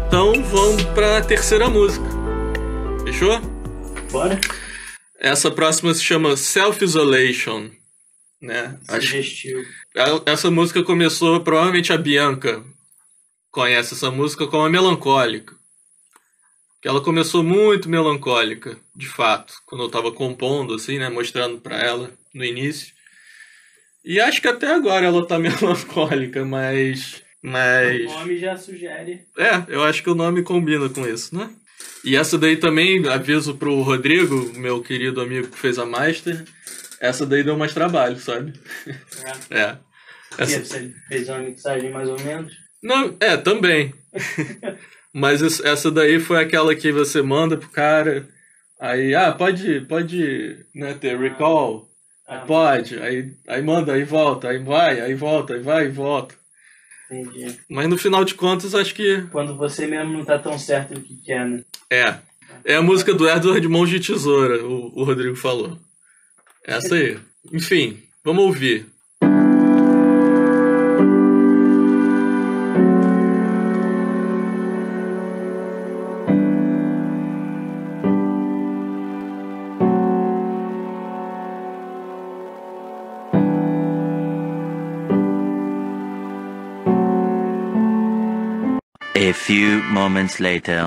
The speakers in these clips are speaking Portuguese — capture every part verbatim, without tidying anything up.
Então vamos pra terceira música. Fechou? Bora. Essa próxima se chama Self-Isolation, né? Sugestivo. Essa música começou, provavelmente a Bianca conhece essa música como a Melancólica. Que ela começou muito melancólica, de fato, quando eu tava compondo, assim, né? Mostrando pra ela no início. E acho que até agora ela tá melancólica, mas... mas... O nome já sugere. É, eu acho que o nome combina com isso, né? E essa daí também, aviso pro Rodrigo, meu querido amigo que fez a master, essa daí deu mais trabalho, sabe? É. É. Essa... Você fez uma mixagem mais ou menos? Não, é, também. Mas isso, essa daí foi aquela que você manda pro cara, aí, ah, pode, pode, né, ter recall, Ah. aí pode, aí, aí manda, aí volta, aí vai, aí volta, aí vai e volta. Entendi. Mas no final de contas, acho que... Quando você mesmo não tá tão certo do que quer, né? É. É a música do Edward Mãos de Tesoura, o, o Rodrigo falou. Essa aí. Enfim, vamos ouvir. A few moments later.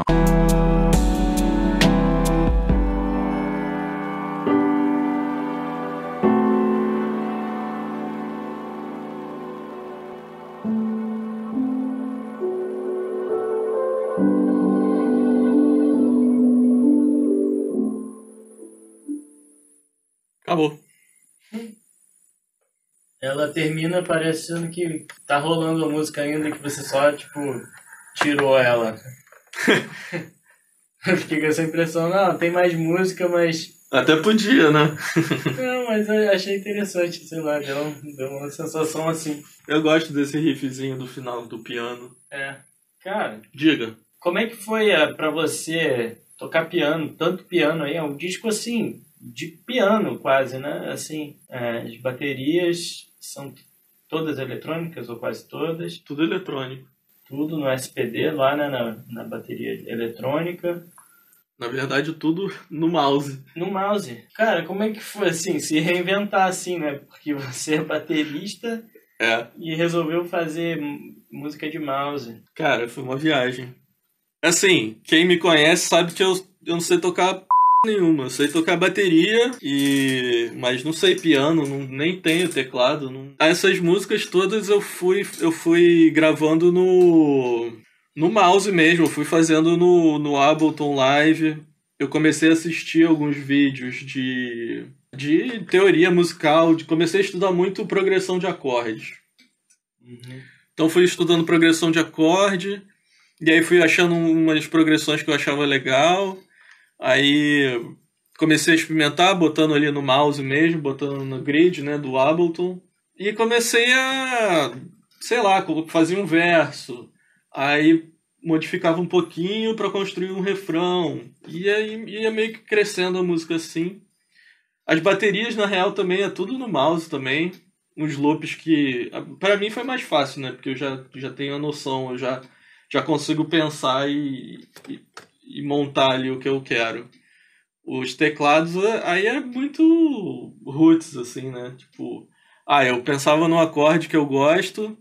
Acabou. Ela termina parecendo que tá rolando a música ainda, que você só, tipo, tirou ela. Eu fiquei com essa impressão, não, tem mais música, mas... Até podia, né? Não, mas eu achei interessante, sei lá, deu, deu uma sensação assim. Eu gosto desse riffzinho do final do piano. É. Cara, Diga. como é que foi uh, pra você tocar piano, tanto piano aí? É um disco, assim, de piano quase, né? Assim, é, as baterias são todas eletrônicas, ou quase todas. Tudo eletrônico. Tudo no S P D, lá, né, na, na bateria eletrônica. Na verdade, tudo no mouse. No mouse. Cara, como é que foi, assim, se reinventar assim, né? Porque você é baterista É. e resolveu fazer m- música de mouse. Cara, foi uma viagem. Assim, quem me conhece sabe que eu, eu não sei tocar p... nenhuma. Eu sei tocar bateria, e mas não sei piano, não, nem tenho teclado. Não... Essas músicas todas eu fui, eu fui gravando no... no mouse mesmo. Eu fui fazendo no, no Ableton Live. Eu comecei a assistir alguns vídeos de, de teoria musical. De, comecei a estudar muito progressão de acordes. Uhum. Então fui estudando progressão de acorde, e aí fui achando umas progressões que eu achava legal. Aí comecei a experimentar, botando ali no mouse mesmo, botando no grid, né, do Ableton. E comecei a, sei lá, fazer um verso. Aí modificava um pouquinho para construir um refrão. E aí ia meio que crescendo a música assim. As baterias, na real, também é tudo no mouse também. Uns loops que... Pra mim foi mais fácil, né? Porque eu já, já tenho a noção, eu já, já consigo pensar e, e, e montar ali o que eu quero. Os teclados, aí é muito roots, assim, né? Tipo, ah, eu pensava no acorde que eu gosto,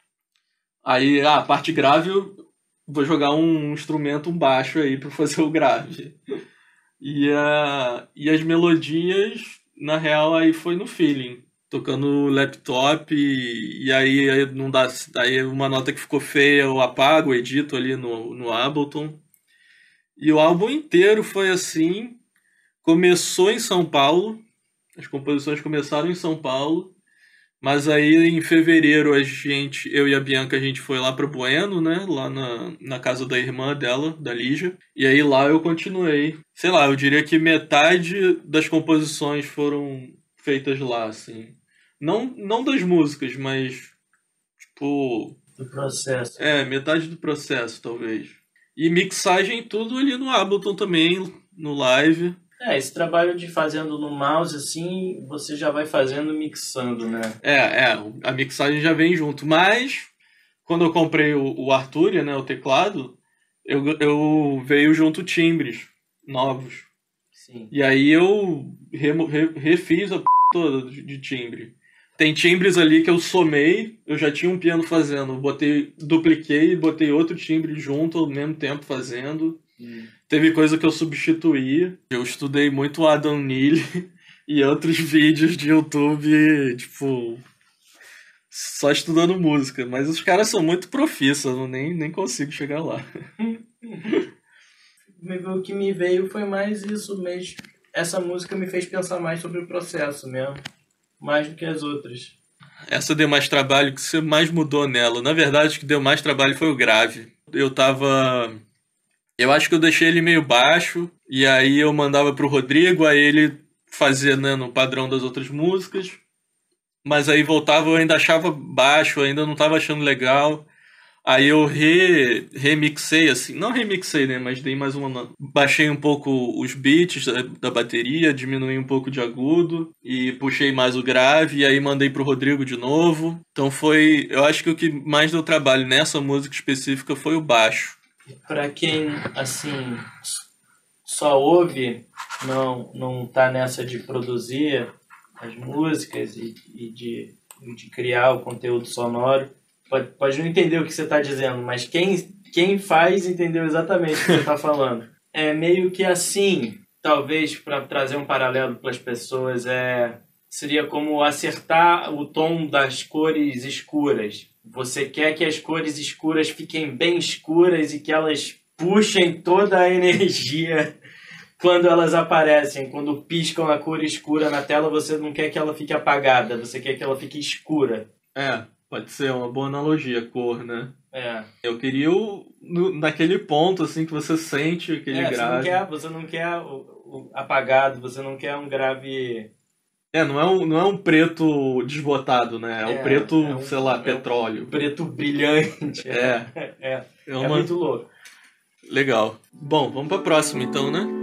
aí, ah, a parte grave eu vou jogar um instrumento, um baixo aí pra fazer o grave. E, a, e as melodias, na real, aí foi no feeling. Tocando no laptop, e, e aí, aí não dá. Aí uma nota que ficou feia eu apago, edito ali no, no Ableton. E o álbum inteiro foi assim. Começou em São Paulo. As composições começaram em São Paulo. Mas aí em fevereiro a gente, eu e a Bianca, a gente foi lá pro Bueno, né? Lá na, na casa da irmã dela, da Lígia. E aí lá eu continuei. Sei lá, eu diria que metade das composições foram feitas lá, assim. Não, não das músicas, mas tipo... Do processo. É, metade do processo, talvez. E mixagem tudo ali no Ableton também, no live. É, esse trabalho de fazendo no mouse, assim, você já vai fazendo mixando, né? É, é, a mixagem já vem junto. Mas, quando eu comprei o, o Arturia, né, o teclado, eu, eu veio junto timbres novos. Sim. E aí eu remo, re, refiz a p toda de, de timbre. Tem timbres ali que eu somei, eu já tinha um piano fazendo, botei, dupliquei e botei outro timbre junto ao mesmo tempo fazendo. Hum. Teve coisa que eu substituí. Eu estudei muito Adam Neely e outros vídeos de YouTube, tipo, só estudando música. Mas os caras são muito profissos, eu nem, nem consigo chegar lá. O que me veio foi mais isso mesmo. Essa música me fez pensar mais sobre o processo mesmo. Mais do que as outras. Essa deu mais trabalho, que você mais mudou nela. Na verdade, o que deu mais trabalho foi o grave. Eu tava... Eu acho que eu deixei ele meio baixo, e aí eu mandava pro Rodrigo, aí ele fazia, né, no padrão das outras músicas. Mas aí voltava, eu ainda achava baixo, ainda não tava achando legal. Aí eu re, remixei, assim, não remixei, né, mas dei mais uma... Baixei um pouco os beats da, da bateria, diminuí um pouco de agudo, e puxei mais o grave, e aí mandei pro Rodrigo de novo. Então foi... Eu acho que o que mais deu trabalho nessa música específica foi o baixo. Pra quem, assim, só ouve, não, não tá nessa de produzir as músicas e, e de, de criar o conteúdo sonoro, Pode, pode não entender o que você está dizendo, mas quem, quem faz entendeu exatamente o que você está falando. É meio que assim, talvez para trazer um paralelo para as pessoas, é, seria como acertar o tom das cores escuras. Você quer que as cores escuras fiquem bem escuras e que elas puxem toda a energia quando elas aparecem. Quando piscam a cor escura na tela, você não quer que ela fique apagada, você quer que ela fique escura. É. Pode ser uma boa analogia, cor, né? É. Eu queria o, no, naquele ponto, assim, que você sente aquele é, grave. Você não quer, você não quer o, o apagado, você não quer um grave... É, não é um, não é um preto desbotado, né? É, é um preto, é um, sei lá, é petróleo. Um preto brilhante. É. É, é, é, uma... é muito louco. Legal. Bom, vamos pra próxima, então, né?